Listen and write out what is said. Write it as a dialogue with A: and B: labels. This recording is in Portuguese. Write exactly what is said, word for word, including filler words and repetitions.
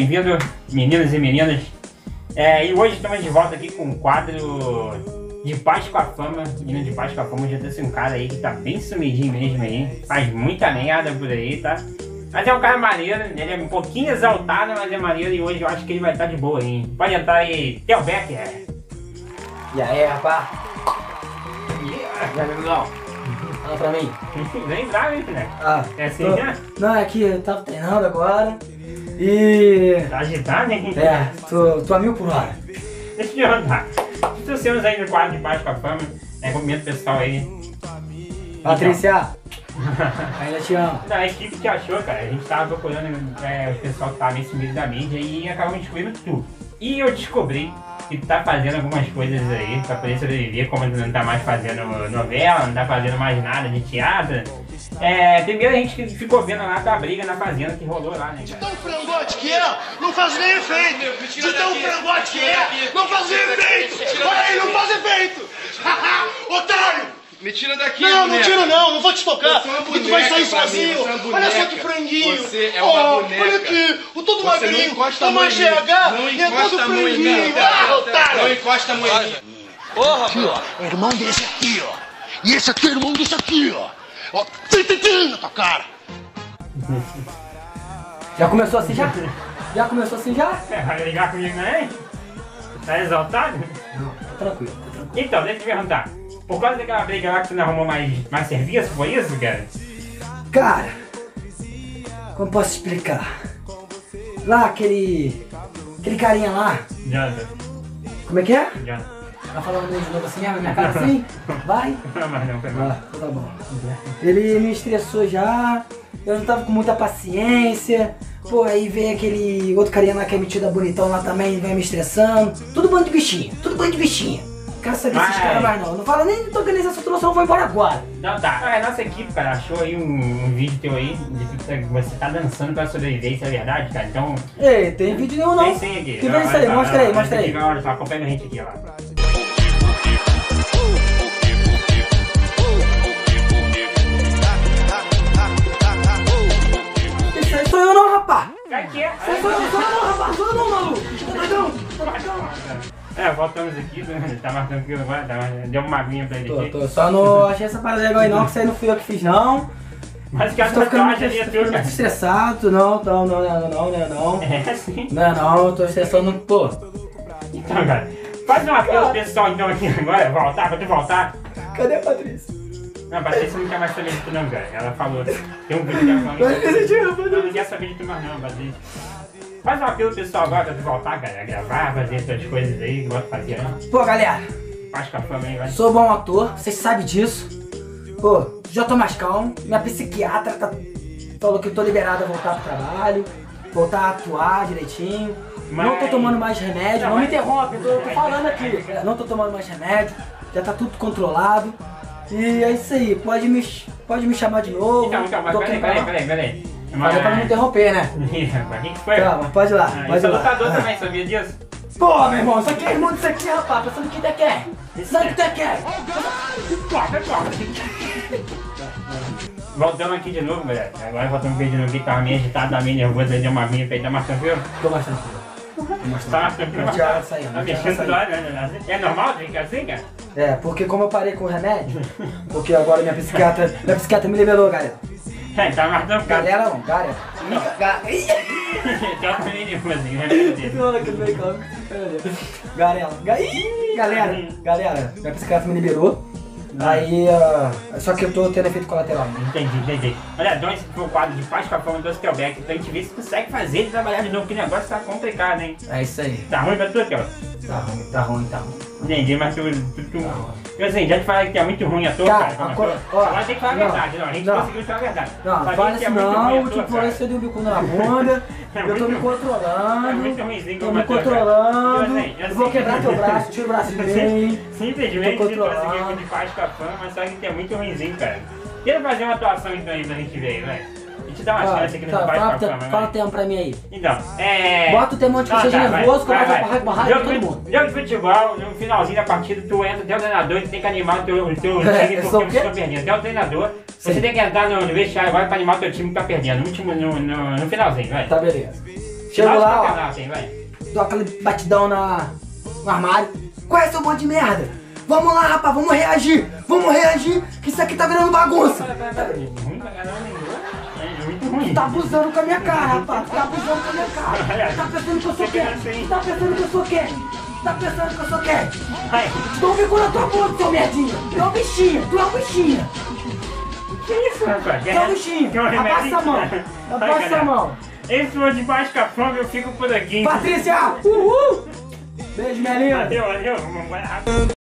A: bem-vindos, meninos e meninas. É, e hoje estamos de volta aqui com um quadro de Paz com a Fama. Menino de Paz com a Fama, já trouxe um cara aí que tá bem sumidinho mesmo aí. Faz muita merda por aí, tá? Mas é um cara maneiro, ele é um pouquinho exaltado, mas é maneiro. E hoje eu acho que ele vai estar de boa aí. Pode entrar aí, Theo Becker.
B: E aí, rapaz? E aí, amigão? Fala pra mim.
A: Vem bravo, hein, filho?
B: Ah,
A: É assim,
B: tô...
A: né?
B: Não, é que eu tava treinando agora e...
A: Tá agitado, hein?
B: É, tô, tô a mil por hora.
A: Deixa eu te perguntar. Trouxemos aí no quadro de Paz com a Fama, né? Cumprimento pessoal aí.
B: Patrícia, ainda te amo.
A: Não, a equipe que achou, cara, a gente tava procurando é, o pessoal que tava nesse meio da mídia e acabamos descobrindo tu. E eu descobri que tu tá fazendo algumas coisas aí pra poder sobreviver, como tu não tá mais fazendo novela, não tá fazendo mais nada de teatro. É, primeiro a gente ficou vendo lá da briga na fazenda que rolou lá, né?
C: De tão frangote que é, não faz nem efeito! De tão frangote que é, não faz nem efeito! Olha aí, não faz efeito! Otário!
D: Me tira daqui,
C: Não,
D: boneca.
C: não tira não, não vou te tocar,
D: Você é uma
C: porque tu vai sair
D: boneca pra mim,
C: sozinho.
D: você é uma
C: Olha só
D: boneca.
C: que franguinho.
D: Você é uma
C: Ó,
D: boneca.
C: olha aqui, o todo
D: Você não
C: magrinho,
D: encosta a
C: toma
D: mão em
C: G H
D: mim. Não
C: e é todo
D: encosta a mão em mim.
C: franguinho. Ah,
D: Não
C: otário!
D: encosta a mão em mim.
C: Porra, aqui, ó, é irmão desse aqui, ó. E esse aqui é irmão desse aqui, ó. Ó, tim, tim, tim, na tua cara.
B: Já começou assim já? Já começou assim já?
A: É, vai ligar comigo, né? Tá exaltado?
B: Não, tá tranquilo, tá tranquilo.
A: Então, deixa eu te perguntar. Por causa daquela briga lá que tu não arrumou mais, mais serviço, foi isso, cara?
B: Cara, como posso explicar? Lá, aquele... Aquele carinha lá,
A: Janta,
B: como é que é?
A: janta.
B: Tá falando meio de novo assim, na minha cara assim? Vai.
A: Não, mas não, foi mal.
B: Ah, tá bom. Ele me estressou já, eu não tava com muita paciência. Pô, aí vem aquele outro carinha lá que é metido a bonitão lá também, vem me estressando. Tudo bando de bichinho, tudo bando de bichinho. Quero saber
A: Mas-
B: esses caras mais não. Não fala nem de organização, tu não vou embora agora.
A: Não, tá. Ah, a nossa equipe, cara, achou aí um, um vídeo teu aí de que você tá dançando pra sobreviver, isso é verdade, cara? Então,
B: Ei, tem vídeo nenhum não.
A: tem sim aqui.
B: Que vem isso aí,
A: Olha só,
B: mostra aí,
A: olha,
B: mostra
A: olha
B: aí.
A: aqui, olha só, acompanha a gente aqui, ó.
B: Isso aí sou eu não, rapaz.
A: Aqui, é.
B: Isso aí sou eu, sou eu não, rapaz. Sou eu não, maluco. Tá doidão?
A: É, voltamos aqui, né? Tá mais tranquilo agora, tá mais... deu uma aguinha pra ele
B: Tô,
A: aqui.
B: tô. Só não achei essa parada legal aí não, que isso aí não fui eu que fiz não.
A: Mas que a
B: Tô
A: tua
B: ficando muito,
A: tatuagem ali é
B: tô
A: tua,
B: ficando muito
A: cara.
B: estressado, não, não, não, não, não, não, não.
A: É, sim.
B: Não, não, eu tô estressando, pô.
A: Então, cara, faz um apelo
B: Cara.
A: pessoal então aqui agora, voltar, pra tu voltar.
B: Cadê a Patrícia?
A: Não, a Patrícia não quer mais saber de tu não, cara. Ela falou, tem um vídeo dela falando
B: Patrícia, te amo,
A: não,
B: Patrícia.
A: não quer saber de tu mais não, Patrícia. Faz um apelo pessoal agora pra tu voltar, cara, a gravar, fazer essas coisas aí que gosta de fazer, né?
B: Pô, galera,
A: Faz com a fama aí, vai.
B: sou bom ator, vocês sabem disso. Pô, já tô mais calmo. Minha psiquiatra tá... falou que eu tô liberado a voltar pro trabalho, voltar a atuar direitinho.
A: Mas-
B: Não tô tomando mais remédio,
A: Não,
B: não me
A: mas-
B: interrompe, eu tô, eu tô falando aqui. Não tô tomando mais remédio, já tá tudo controlado. E é isso aí, pode me, pode me chamar de novo.
A: Então, então, mas
B: tô
A: peraí,
B: aqui
A: peraí,
B: pra-
A: peraí, peraí.
B: Falei pra não me interromper, né?
A: Mas quem que foi?
B: Calma, pode ir lá,
A: Ah,
B: pode
A: isso
B: ir
A: é
B: lá.
A: lutador
B: Ah.
A: também, sabia disso?
B: Pô, meu irmão, isso aqui é irmão disso aqui, rapaz. Pensando que ainda quer. Sabe o que tu quer?
A: Voltamos aqui de novo, galera. Agora voltamos aqui de novo, que tava meio agitado, tava meio nervoso, aí deu uma minha pra ele, tá mais tranquilo?
B: Tô mais tranquilo. Tô mais
A: Tá mais
B: tranquilo.
A: tranquilo?
B: Não tinha hora de sair,
A: Tá
B: não tinha hora de
A: mexendo
B: sair.
A: toda hora, né? É normal ficar assim, cara?
B: É, porque como eu parei com o remédio, porque agora minha psiquiatra, minha psiquiatra me liberou, galera.
A: É, tá mais tranquilo.
B: Galera não, galera. Ga- Ih,
A: Tem um menino assim, né? dele.
B: olha que meio calmo. Galera, ga- Ih, galera, galera, minha psiquiatra me liberou. Aí, ah, só que eu tô tendo efeito colateral. Né?
A: Entendi, entendi. Olha, então esse foi o quadro de Paz com a Fama do Theo Becker, então a gente vê se consegue fazer ele trabalhar de novo, que o negócio tá complicado, hein?
B: É isso aí.
A: Tá ruim pra tu, Theo?
B: Tá ruim, tá ruim, tá ruim.
A: Entendi, mas tu... tu, tu... Eu assim, já te falei que é muito ruim ator,
B: Cara,
A: cara. como
B: agora-
A: ator.
B: ó,
A: Agora tem que falar a
B: não,
A: verdade, não. A gente
B: não.
A: conseguiu falar a verdade.
B: Não,
A: Falei
B: fala
A: que
B: isso
A: é muito ruim
B: não,
A: ator,
B: último
A: cara.
B: vez você deu um bicudo na bunda,
A: É
B: eu tô
A: muito
B: me
A: ruim.
B: controlando,
A: É muito ruimzinho
B: tô
A: como
B: me
A: ator, cara.
B: controlando,
A: Eu sei, eu
B: eu vou
A: sei.
B: quebrar teu braço, tira o braço de mim.
A: Simplesmente
B: Tô
A: tu conseguiu
B: controlando.
A: aqui de Paz com a Fama, mas só que é muito ruimzinho, cara. Queira fazer uma atuação então aí pra gente ver aí, vai. A gente dá uma
B: Ó,
A: chance aqui no
B: tá,
A: Paz
B: fala,
A: com a
B: te-
A: Fama,
B: fala o
A: vai.
B: tempo pra mim aí.
A: Então, é...
B: Bota o tempo de que
A: Ah,
B: seja
A: tá, vai,
B: nervoso, que eu
A: vai,
B: vou
A: vai.
B: barrar barrar de
A: Jogo
B: todo
A: de-
B: mundo.
A: Jogo de futebol, no finalzinho da partida, tu entra até o treinador e tu tem que animar o teu, o teu
B: É,
A: time
B: eu
A: porque
B: sou o
A: você
B: quê?
A: tá perdendo. Até o treinador, você
B: Sim.
A: tem que entrar no, no vestiário agora pra animar o teu time que tá perdendo, no, último, no, no, no finalzinho, vai.
B: Tá, beleza. Chego
A: Dá os
B: lá, ó.
A: campeonatos, hein, vai.
B: Dou aquele batidão na, no armário. Qual é seu bando de merda? Vamos lá, rapaz, vamos reagir. Vamos reagir, que isso aqui tá virando bagunça.
A: Ruim pra caramba, hein? É muito ruim.
B: Tá abusando com a minha cara, rapaz. Tá abusando com a minha cara. Tá pensando que eu sou quem? Tá pensando que eu sou quem? Tá pensando que eu sou quem?
A: Vai.
B: Te dou um bico na tua boca, seu merdinha. Tu é um bichinho, tu é um bichinho.
A: Que isso, rapaz?
B: Tu é um bichinho.
A: Quer um remédio?
B: Abaixa a mão.
A: Vai,
B: Abaixa a
A: galera.
B: mão.
A: Esse foi de baixo com a fome, eu fico por aqui.
B: Patrícia, uhul. Beijo, minha linda.
A: Valeu, valeu. Vamos embora rápido.